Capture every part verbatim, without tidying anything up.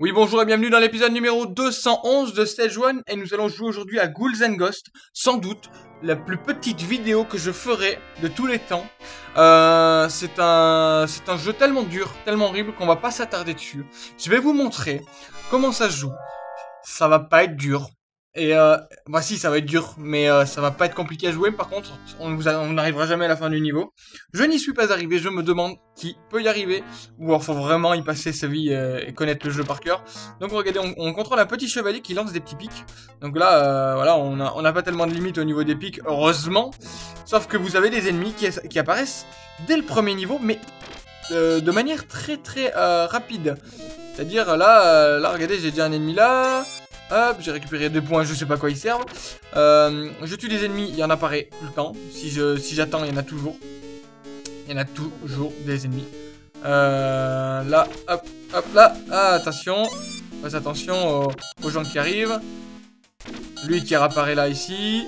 Oui, bonjour et bienvenue dans l'épisode numéro deux cent onze de Stage un et nous allons jouer aujourd'hui à Ghouls and Ghosts, sans doute la plus petite vidéo que je ferai de tous les temps. Euh, c'est un, c'est un jeu tellement dur, tellement horrible qu'on va pas s'attarder dessus. Je vais vous montrer comment ça se joue. Ça va pas être dur. Et euh, bah si, ça va être dur, mais euh, ça va pas être compliqué à jouer. Par contre, on vous a- on n'arrivera jamais à la fin du niveau. Je n'y suis pas arrivé, je me demande qui peut y arriver. Ou alors faut vraiment y passer sa vie euh, et connaître le jeu par cœur. Donc regardez, on, on contrôle un petit chevalier qui lance des petits pics. Donc là, euh, voilà, on a, on n'a pas tellement de limites au niveau des pics, heureusement. Sauf que vous avez des ennemis qui, qui apparaissent dès le premier niveau, mais euh, de manière très très euh, rapide. C'est-à-dire là, euh, là regardez, j'ai déjà un ennemi là. Hop, j'ai récupéré des points, je sais pas à quoi ils servent. Euh, je tue des ennemis, il y en apparaît tout le temps. Si je, si j'attends, il y en a toujours. Il y en a toujours des ennemis. Euh, là, hop, hop, là. Ah, attention. Fasse attention aux, aux gens qui arrivent. Lui qui réapparaît là, ici.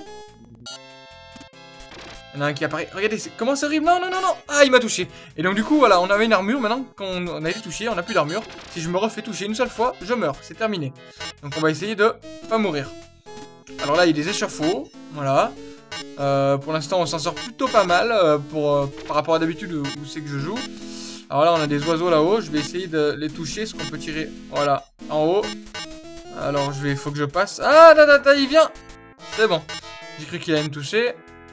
Il y en a un qui apparaît. Regardez, comment c'est horrible. Non, non, non, non. Ah, il m'a touché. Et donc, du coup, voilà, on avait une armure. Maintenant qu'on on a été touché, on n'a plus d'armure. Si je me refais toucher une seule fois, je meurs. C'est terminé. Donc, on va essayer de pas mourir. Alors là, il y a des échafauds. Voilà. Euh, pour l'instant, on s'en sort plutôt pas mal euh, pour, euh, par rapport à d'habitude où, où c'est que je joue. Alors là, on a des oiseaux là-haut. Je vais essayer de les toucher. Ce qu'on peut tirer. Voilà, en haut. Alors, je vais, faut que je passe. Ah, da, da, da, il vient. C'est bon. J'ai cru qu'il allait me toucher.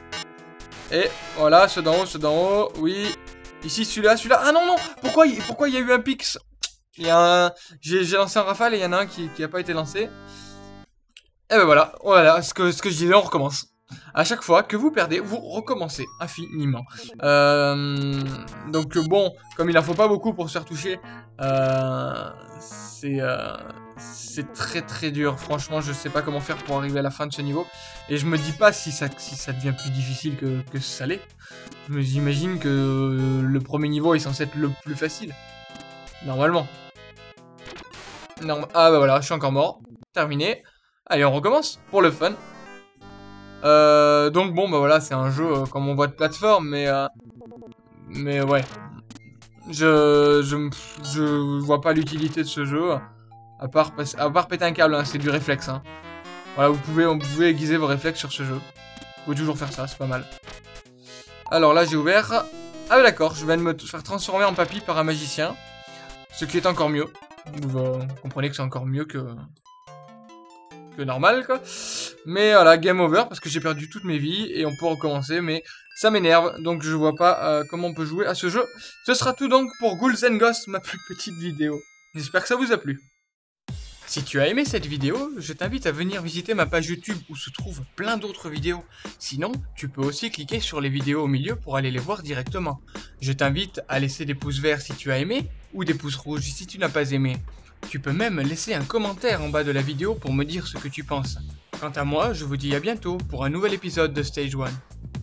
Et voilà, ceux d'en haut, ceux d'en haut, oui. Ici, celui-là, celui-là. Ah non, non, pourquoi il, pourquoi il y a eu un pix? Il y a un... J'ai lancé un rafale et il y en a un qui n'a pas été lancé. Et ben voilà, voilà, ce que, ce que je disais, on recommence. À chaque fois que vous perdez, vous recommencez infiniment. Euh, donc bon, comme il en faut pas beaucoup pour se faire toucher, euh, c'est... Euh, c'est très très dur, franchement je sais pas comment faire pour arriver à la fin de ce niveau. Et je me dis pas si ça, si ça devient plus difficile que, que ça l'est. Je me j'imagine que le premier niveau est censé être le plus facile. Normalement. Non, ah bah voilà, je suis encore mort. Terminé. Allez, on recommence pour le fun. Euh, donc bon bah voilà, c'est un jeu euh, comme on voit de plateforme, mais... Euh, mais ouais. Je, je, je vois pas l'utilité de ce jeu. À part, à part péter un câble, hein, c'est du réflexe. Hein. Voilà, vous pouvez, vous pouvez aiguiser vos réflexes sur ce jeu. Vous pouvez toujours faire ça, c'est pas mal. Alors là, j'ai ouvert. Ah d'accord, je viens de me faire transformer en papy par un magicien. Ce qui est encore mieux. Vous euh, comprenez que c'est encore mieux que... que normal, quoi. Mais voilà, game over, parce que j'ai perdu toutes mes vies. Et on peut recommencer, mais ça m'énerve. Donc je vois pas euh, comment on peut jouer à ce jeu. Ce sera tout donc pour Ghouls and Ghosts, ma plus petite vidéo. J'espère que ça vous a plu. Si tu as aimé cette vidéo, je t'invite à venir visiter ma page YouTube où se trouvent plein d'autres vidéos. Sinon, tu peux aussi cliquer sur les vidéos au milieu pour aller les voir directement. Je t'invite à laisser des pouces verts si tu as aimé, ou des pouces rouges si tu n'as pas aimé. Tu peux même laisser un commentaire en bas de la vidéo pour me dire ce que tu penses. Quant à moi, je vous dis à bientôt pour un nouvel épisode de Stage un.